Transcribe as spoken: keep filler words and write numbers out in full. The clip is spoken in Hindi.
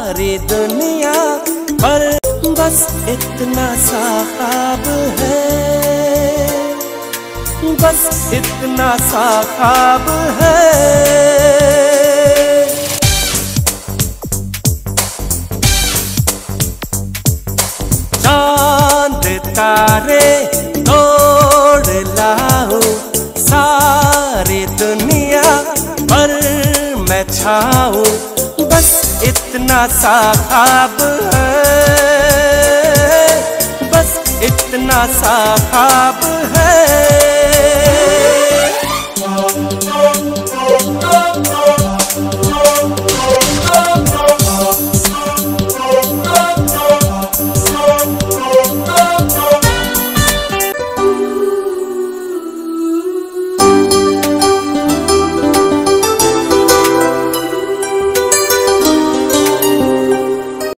सारी दुनिया पर बस इतना सा ख्वाब है, बस इतना सा ख्वाब है। चांद तारे तोड़ लाओ सारी दुनिया पर मैं छाऊं, बस इतना सा ख्वाब है, बस इतना सा ख्वाब है।